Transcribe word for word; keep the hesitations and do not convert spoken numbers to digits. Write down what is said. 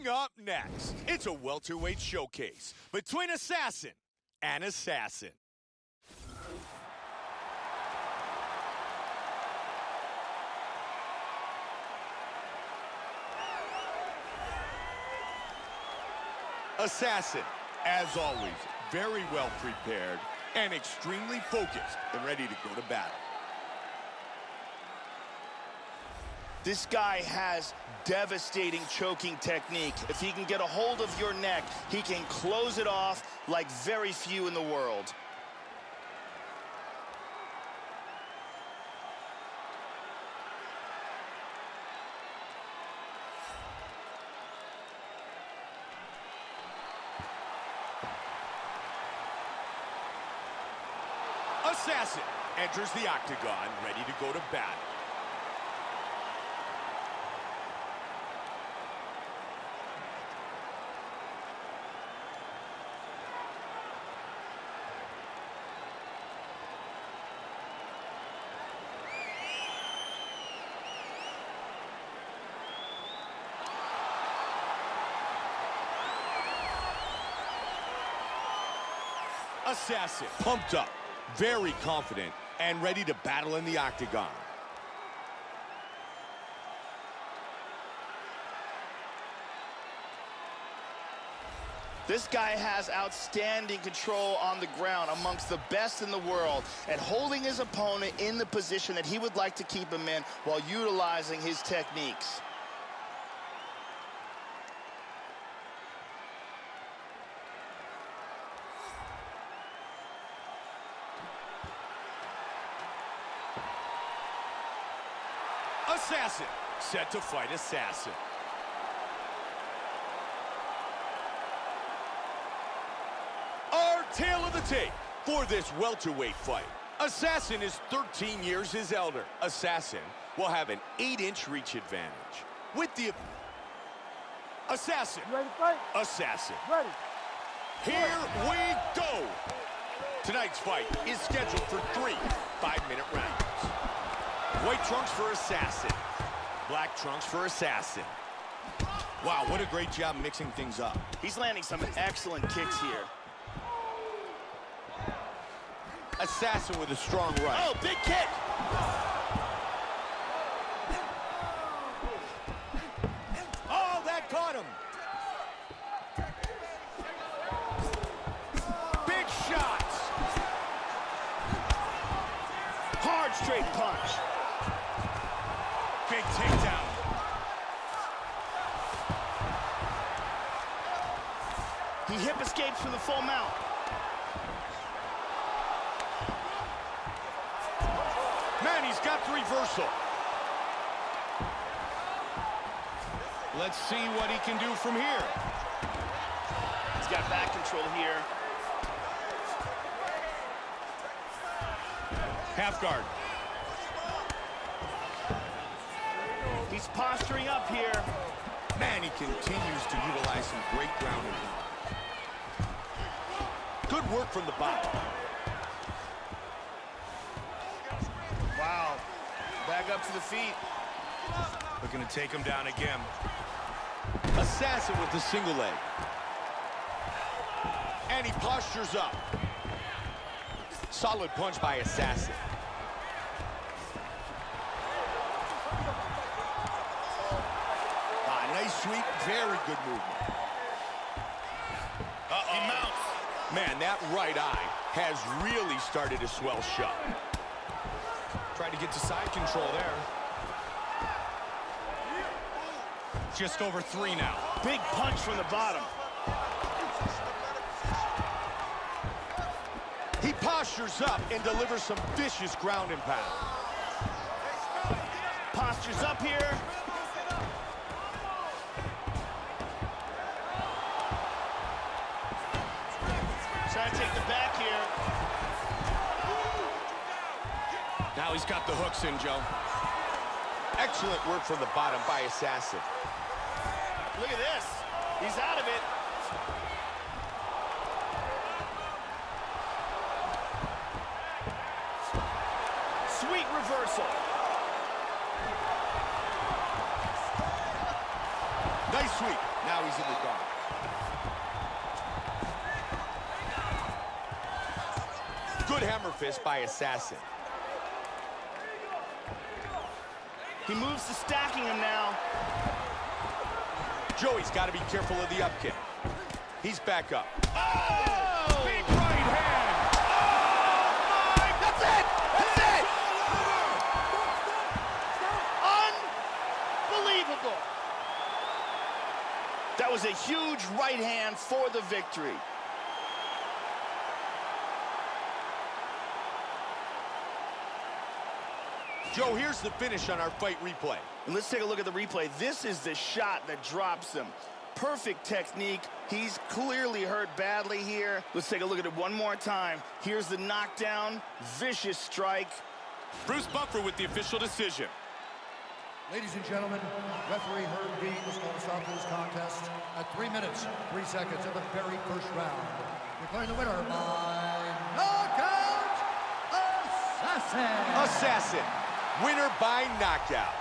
Coming up next, it's a welterweight showcase between assassin and assassin. Assassin, as always, very well prepared and extremely focused and ready to go to battle. This guy has devastating choking technique. If he can get a hold of your neck, he can close it off like very few in the world. Assassin enters the octagon, ready to go to battle. Assassin pumped up, very confident, and ready to battle in the octagon. This guy has outstanding control on the ground, amongst the best in the world, and holding his opponent in the position that he would like to keep him in while utilizing his techniques. Assassin set to fight assassin. Our tale of the tape for this welterweight fight. Assassin is thirteen years his elder. Assassin will have an eight inch reach advantage. With the Assassin. Ready to fight? Assassin. Ready. Here we go. Tonight's fight is scheduled for three five-minute rounds. White trunks for assassin. Black trunks for assassin. Wow, what a great job mixing things up. He's landing some excellent kicks here. Assassin with a strong right. Oh, big kick! Oh, that caught him. Big shots. Hard straight punch. Big takedown. He hip escapes for the full mount. Man, he's got the reversal. Let's see what he can do from here. He's got back control here. Half guard. He's posturing up here. Man, he continues to utilize some great grounding. Good work from the bottom. Wow. Back up to the feet. Looking to take him down again. Assassin with the single leg. And he postures up. Solid punch by Assassin. Ah, nice sweep, very good movement. Uh-oh. He mounts. Man, that right eye has really started to swell shut. Tried to get to side control there. Just over three now. Big punch from the bottom. He postures up and delivers some vicious ground and pound. Postures up here. Trying to take the back here. Now he's got the hooks in, Joe. Excellent work from the bottom by Assassin. Look at this. He's out of it. Sweet reversal. Nice sweep. Now he's in the dark. Good hammer fist by Assassin. He moves to stacking him now. Joey's got to be careful of the up kick. He's back up. Oh! Big right hand. Oh, my! That's it! That's it! Unbelievable. That was a huge right hand for the victory. Joe, here's the finish on our fight replay. And let's take a look at the replay. This is the shot that drops him. Perfect technique. He's clearly hurt badly here. Let's take a look at it one more time. Here's the knockdown. Vicious strike. Bruce Buffer with the official decision. Ladies and gentlemen, referee Herb Dean is going to stop this contest at three minutes, three seconds of the very first round. Declaring the winner by knockout, Assassin. Assassin. Winner by knockout.